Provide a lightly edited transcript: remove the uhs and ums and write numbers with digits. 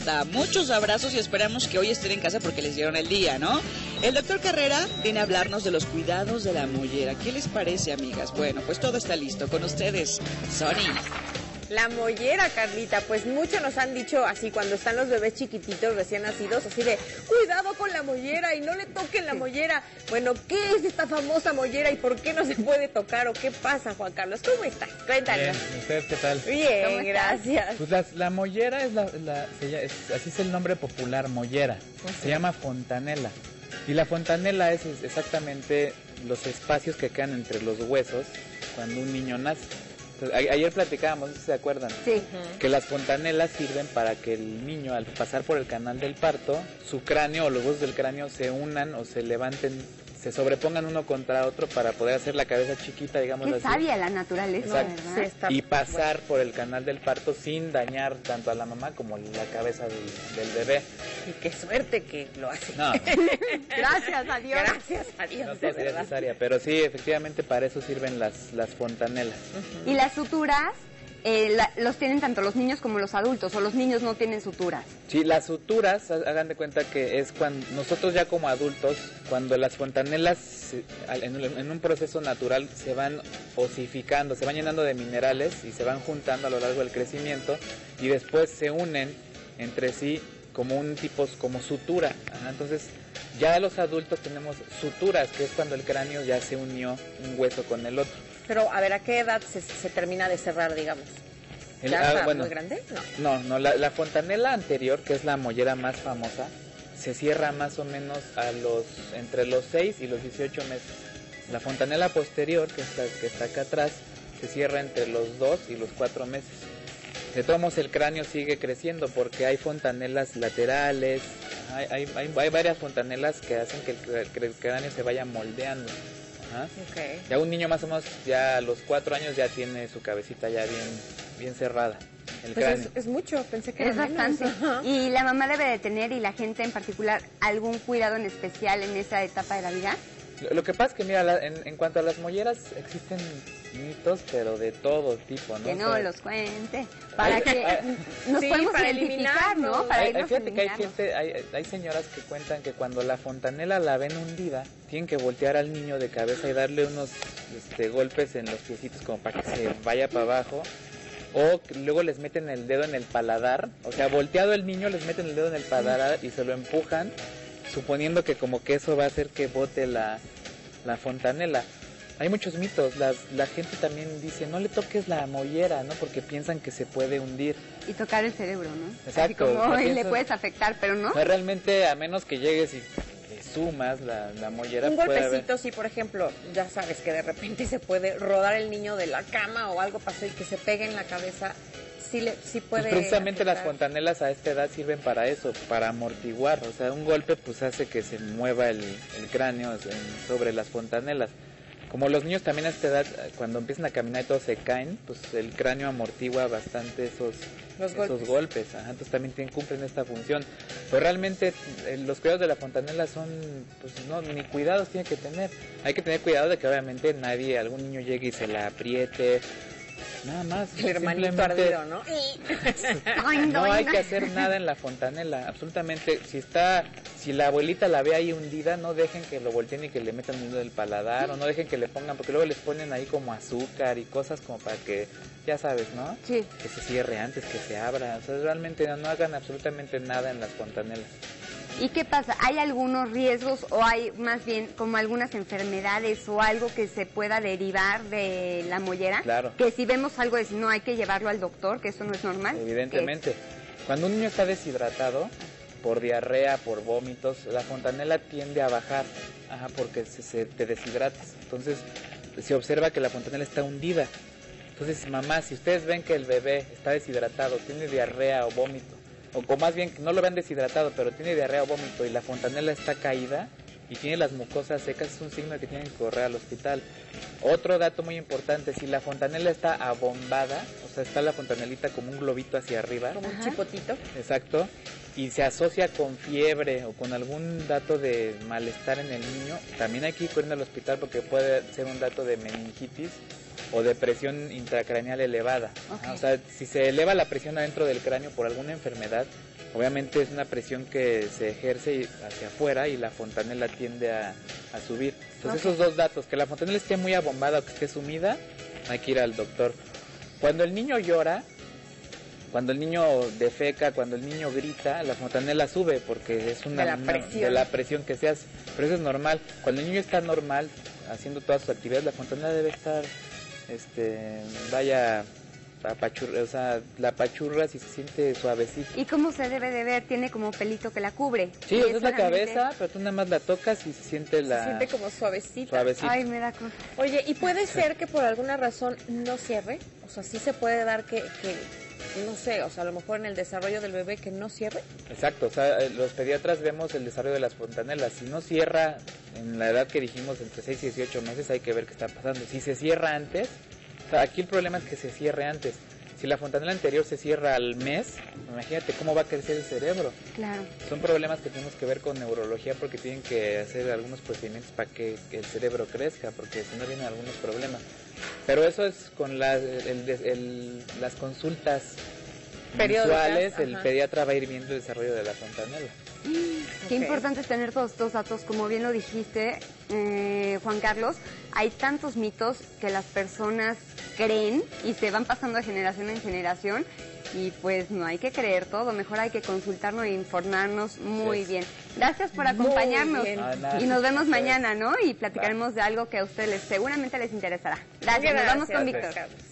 Muchos abrazos y esperamos que hoy estén en casa porque les dieron el día, ¿no? El doctor Carrera viene a hablarnos de los cuidados de la mollera. ¿Qué les parece, amigas? Bueno, pues todo está listo. Con ustedes, Sony. La mollera, Carlita, pues mucho nos han dicho así cuando están los bebés chiquititos recién nacidos, así de cuidado con la mollera y no le toquen la mollera. Bueno, ¿qué es esta famosa mollera y por qué no se puede tocar o qué pasa, Juan Carlos? ¿Cómo estás? Cuéntanos. Bien, ¿ustedes qué tal? Bien, gracias. Pues la mollera es así es el nombre popular, mollera. Se llama fontanela. Y la fontanela es exactamente los espacios que quedan entre los huesos cuando un niño nace. Ayer platicábamos, no sé si se acuerdan, Sí. que las fontanelas sirven para que el niño, al pasar por el canal del parto, su cráneo o los huesos del cráneo se unan o se levanten, se sobrepongan uno contra otro para poder hacer la cabeza chiquita, digamos Qué así. sabia la naturaleza, Exacto. ¿verdad? Sí, Y pasar por el canal del parto sin dañar tanto a la mamá como la cabeza del bebé. Y qué suerte que lo hace. No, Gracias a Dios. Gracias a Dios, no de sería verdad. necesaria, pero sí, efectivamente para eso sirven las fontanelas. Y las suturas los tienen tanto los niños como los adultos, o los niños no tienen suturas. Sí, las suturas, hagan de cuenta que es cuando nosotros ya como adultos, cuando las fontanelas en un proceso natural se van osificando, se van llenando de minerales y se van juntando a lo largo del crecimiento y después se unen entre sí como un tipo, como sutura. Ajá, entonces ya los adultos tenemos suturas, que es cuando el cráneo ya se unió un hueso con el otro. Pero, a ver, ¿a qué edad se termina de cerrar, digamos? ¿Ya está muy grande? No, la fontanela anterior, que es la mollera más famosa, se cierra más o menos entre los 6 y los 18 meses. La fontanela posterior, que está acá atrás, se cierra entre los 2 y los 4 meses. De todos modos, el cráneo sigue creciendo porque hay fontanelas laterales, hay varias fontanelas que hacen que el cráneo se vaya moldeando. Ajá. Okay. Ya un niño más o menos, ya a los 4 años ya tiene su cabecita ya bien cerrada, el Pues cráneo. es mucho, pensé que Es era menos. bastante. Ajá. Y la mamá debe de tener, y la gente en particular, algún cuidado en especial en esa etapa de la vida. Lo que pasa es que, mira, en cuanto a las molleras, existen mitos, pero de todo tipo, ¿no? Que no O sea, los cuente, para que nos sí, podemos para identificar, ¿no? eliminarlos. Para irnos fíjate que hay eliminarlos. hay señoras que cuentan que cuando la fontanela la ven hundida, tienen que voltear al niño de cabeza y darle unos golpes en los piecitos como para que se vaya para abajo. O luego les meten el dedo en el paladar, o sea, volteado el niño, les meten el dedo en el paladar y se lo empujan, suponiendo que como que eso va a hacer que bote la fontanela. Hay muchos mitos, la gente también dice, no le toques la mollera, ¿no? Porque piensan que se puede hundir. Y tocar el cerebro, ¿no? Exacto. Así como No le piensas- puedes afectar, pero no. O sea, realmente, a menos que llegues y le sumas la mollera, Un puede haber... golpecito, sí, por ejemplo, ya sabes que de repente se puede rodar el niño de la cama o algo pasó y que se pegue en la cabeza, sí puede... Pues precisamente las afectar. fontanelas a esta edad sirven para eso, para amortiguar. O sea, un golpe pues hace que se mueva el cráneo sobre las fontanelas. Como los niños también a esta edad, cuando empiezan a caminar y todos se caen, pues el cráneo amortigua bastante esos golpes. Ajá, entonces también cumplen esta función. Pero realmente los cuidados de la fontanela son, pues no, ni cuidados tiene que tener. Hay que tener cuidado de que obviamente algún niño llegue y se la apriete. Nada más. El hermanito simplemente ardido, ¿no? no hay que hacer nada en la fontanela, absolutamente. Si la abuelita la ve ahí hundida, no dejen que lo volteen y que le metan el dedo del paladar, o no dejen que le pongan, porque luego les ponen ahí como azúcar y cosas como para que, ya sabes, ¿no? Sí. Que se cierre antes, que se abra. O sea, realmente no hagan absolutamente nada en las fontanelas. ¿Y qué pasa? ¿Hay algunos riesgos o hay más bien como algunas enfermedades o algo que se pueda derivar de la mollera? Claro. Que si vemos algo de si no hay que llevarlo al doctor, que eso no es normal. Evidentemente. Cuando un niño está deshidratado, por diarrea, por vómitos, la fontanela tiende a bajar, porque te deshidratas. Entonces, se observa que la fontanela está hundida. Entonces, mamá, si ustedes ven que el bebé está deshidratado, tiene diarrea o vómito, o más bien que no lo vean deshidratado, pero tiene diarrea o vómito y la fontanela está caída y tiene las mucosas secas, es un signo de que tienen que correr al hospital. Otro dato muy importante, si la fontanela está abombada, o sea, está la fontanelita como un globito hacia arriba. Como un chipotito. Exacto. Y se asocia con fiebre o con algún dato de malestar en el niño, también hay que ir corriendo al hospital porque puede ser un dato de meningitis o de presión intracraneal elevada. Okay. O sea, si se eleva la presión adentro del cráneo por alguna enfermedad, obviamente es una presión que se ejerce hacia afuera y la fontanela tiende a subir. Entonces esos dos datos, que la fontanela esté muy abombada o que esté sumida, hay que ir al doctor. Cuando el niño llora, cuando el niño defeca, cuando el niño grita, la fontanela sube porque es una de la presión que se hace. Pero eso es normal. Cuando el niño está normal, haciendo todas sus actividades, la fontanela debe estar, o sea, la apachurra si se siente suavecita. ¿Y cómo se debe de ver? Tiene como pelito que la cubre. Sí, esa es la cabeza, pero tú nada más la tocas y se siente Se siente como suavecita. Ay, me da cosa. Oye, ¿y puede ser que por alguna razón no cierre? O sea, sí se puede dar que no sé, o sea, a lo mejor en el desarrollo del bebé que no cierre. Exacto, o sea, los pediatras vemos el desarrollo de las fontanelas. Si no cierra en la edad que dijimos, entre 6 y 18 meses, hay que ver qué está pasando. Si se cierra antes, o sea, aquí el problema es que se cierre antes. Si la fontanela anterior se cierra al mes, imagínate cómo va a crecer el cerebro. Claro. Son problemas que tenemos que ver con neurología porque tienen que hacer algunos procedimientos para que el cerebro crezca, porque si no vienen algunos problemas. Pero eso es con las consultas mensuales, el pediatra va a ir viendo el desarrollo de la fontanela. Qué importante es tener todos estos datos, como bien lo dijiste, Juan Carlos. Hay tantos mitos que las personas creen y se van pasando de generación en generación y pues no hay que creer todo, mejor hay que consultarnos e informarnos muy bien. Gracias por acompañarnos y nos vemos mañana, ¿no? Y platicaremos de algo que a ustedes seguramente les interesará. Gracias, nos vamos con Víctor.